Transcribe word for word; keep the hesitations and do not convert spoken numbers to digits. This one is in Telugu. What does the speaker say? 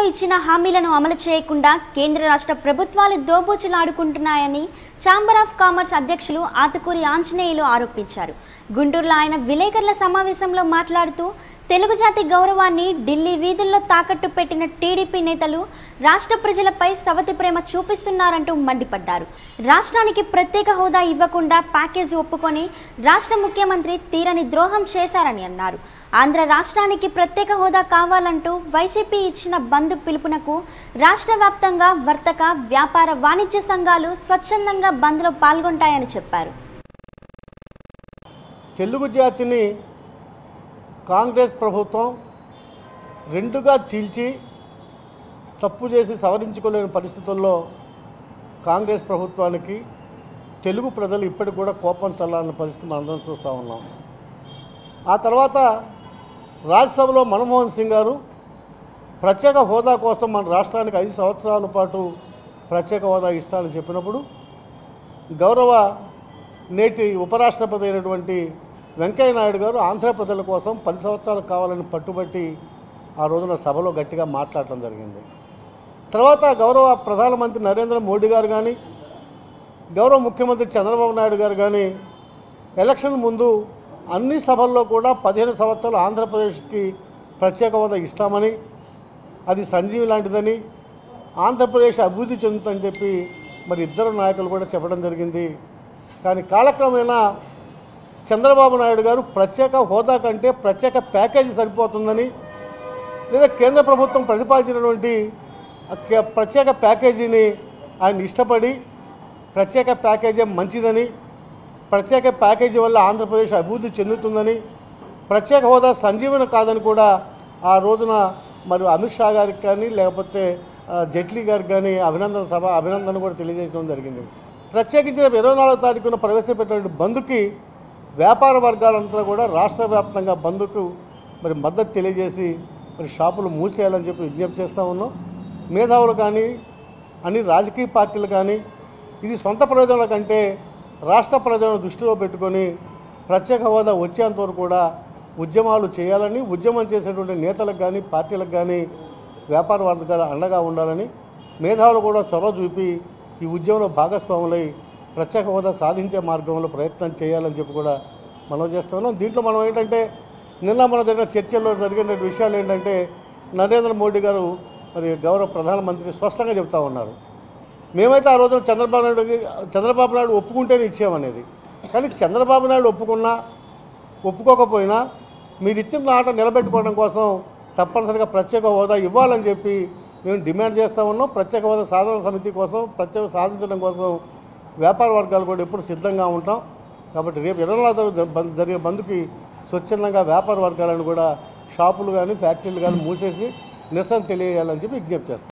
ఇచ్చిన హామీలను అమలు చేయకుండా కేంద్ర రాష్ట్ర ప్రభుత్వాలు దోబూచులాడుకుంటున్నాయని ఛాంబర్ ఆఫ్ కామర్స్ అధ్యక్షులు ఆతుకూరి ఆంజనేయులు ఆరోపించారు. గుంటూరులో ఆయన విలేకరుల సమావేశంలో మాట్లాడుతూ తెలుగు జాతి గౌరవాన్ని ఢిల్లీ వీధుల్లో తాకట్టు పెట్టిన టీడీపీ నేతలు రాష్ట్ర ప్రజలపై సవతి ప్రేమ చూపిస్తున్నారంటూ మండిపడ్డారు. రాష్ట్రానికి ప్రత్యేక హోదా ఇవ్వకుండా ప్యాకేజీ ఒప్పుకొని రాష్ట్ర ముఖ్యమంత్రి తీరని ద్రోహం చేశారని అన్నారు. ఆంధ్ర రాష్ట్రానికి ప్రత్యేక హోదా కావాలంటూ వైసీపీ ఇచ్చిన బంద్ పిలుపునకు రాష్ట్ర వ్యాప్తంగా వర్తక వ్యాపార వాణిజ్య సంఘాలు స్వచ్ఛందంగా బంద్లో పాల్గొంటాయని చెప్పారు. తెలుగు జాతిని కాంగ్రెస్ ప్రభుత్వం రెండుగా చీల్చి తప్పు చేసి సవరించుకోలేని పరిస్థితుల్లో కాంగ్రెస్ ప్రభుత్వానికి తెలుగు ప్రజలు ఇప్పటికి కూడా కోపం చల్లాలని పరిస్థితి మనం అందరం చూస్తూ ఉన్నాం. ఆ తర్వాత రాజ్యసభలో మన్మోహన్ సింగ్ గారు ప్రత్యేక హోదా కోసం మన రాష్ట్రానికి ఐదు సంవత్సరాల పాటు ప్రత్యేక హోదా ఇస్తానని చెప్పినప్పుడు గౌరవ నేటి ఉపరాష్ట్రపతి అయినటువంటి వెంకయ్య నాయుడు గారు ఆంధ్ర ప్రజల కోసం పది సంవత్సరాలు కావాలని పట్టుబట్టి ఆ రోజున సభలో గట్టిగా మాట్లాడటం జరిగింది. తర్వాత గౌరవ ప్రధానమంత్రి నరేంద్ర మోడీ గారు కానీ గౌరవ ముఖ్యమంత్రి చంద్రబాబు నాయుడు గారు కానీ ఎలక్షన్ ముందు అన్ని సభల్లో కూడా పదిహేను సంవత్సరాలు ఆంధ్రప్రదేశ్కి ప్రత్యేక హోదా ఇస్తామని, అది సంజీవి లాంటిదని, ఆంధ్రప్రదేశ్ అభివృద్ధి చెందుతుందని చెప్పి మరి ఇద్దరు నాయకులు కూడా చెప్పడం జరిగింది. కానీ కాలక్రమేణా చంద్రబాబు నాయుడు గారు ప్రత్యేక హోదా కంటే ప్రత్యేక ప్యాకేజీ సరిపోతుందని, లేదా కేంద్ర ప్రభుత్వం ప్రతిపాదించినటువంటి ప్రత్యేక ప్యాకేజీని ఆయన ఇష్టపడి ప్రత్యేక ప్యాకేజీ మంచిదని, ప్రత్యేక ప్యాకేజీ వల్ల ఆంధ్రప్రదేశ్ అభివృద్ధి చెందుతుందని, ప్రత్యేక హోదా సంజీవన కాదని కూడా ఆ రోజున మరి అమిత్ షా గారికి కానీ లేకపోతే జైట్లీ గారికి కానీ అభినందన సభ అభినందన కూడా తెలియజేయడం జరిగింది. ప్రత్యేకించిన ఇరవై నాలుగో తారీఖున ప్రవేశపెట్టినటువంటి బంద్కి వ్యాపార వర్గాలంతా కూడా రాష్ట్ర వ్యాప్తంగా బంద్కు మరి మద్దతు తెలియజేసి మరి షాపులు మూసేయాలని చెప్పి విజ్ఞప్తి చేస్తూ ఉన్నాం. మేధావులు కానీ అన్ని రాజకీయ పార్టీలు కానీ ఇది సొంత ప్రయోజనాల కంటే రాష్ట్ర ప్రయోజనాలను దృష్టిలో పెట్టుకొని ప్రత్యేక హోదా వచ్చేంతవరకు కూడా ఉద్యమాలు చేయాలని, ఉద్యమం చేసేటువంటి నేతలకు కానీ పార్టీలకు కానీ వ్యాపార వర్గాలు అండగా ఉండాలని, మేధావులు కూడా చొరవ చూపి ఈ ఉద్యమంలో భాగస్వాములై ప్రత్యేక హోదా సాధించే మార్గంలో ప్రయత్నం చేయాలని చెప్పి కూడా మనం చేస్తున్నాం. దీంట్లో మనం ఏంటంటే నిన్న మన జరిగిన చర్చల్లో జరిగిన విషయాలు ఏంటంటే నరేంద్ర మోడీ గారు మరి గౌరవ ప్రధానమంత్రి స్పష్టంగా చెప్తా ఉన్నారు, మేమైతే ఆ రోజున చంద్రబాబు నాయుడుకి చంద్రబాబు నాయుడు ఒప్పుకుంటేనే ఇచ్చామనేది. కానీ చంద్రబాబు నాయుడు ఒప్పుకున్నా ఒప్పుకోకపోయినా మీరు ఇచ్చిన మాట నిలబెట్టుకోవడం కోసం తప్పనిసరిగా ప్రత్యేక హోదా ఇవ్వాలని చెప్పి మేము డిమాండ్ చేస్తూ ఉన్నాం. ప్రత్యేక హోదా సాధన సమితి కోసం ప్రత్యేక సాధించడం కోసం వ్యాపార వర్గాలు కూడా ఎప్పుడు సిద్ధంగా ఉంటాం. కాబట్టి రేపు ఇరవై నాలుగు జరిగే బంద్కి స్వచ్ఛందంగా వ్యాపార వర్గాలను కూడా షాపులు కానీ ఫ్యాక్టరీలు కానీ మూసేసి నిరసన తెలియజేయాలని చెప్పి విజ్ఞప్తి చేస్తాం.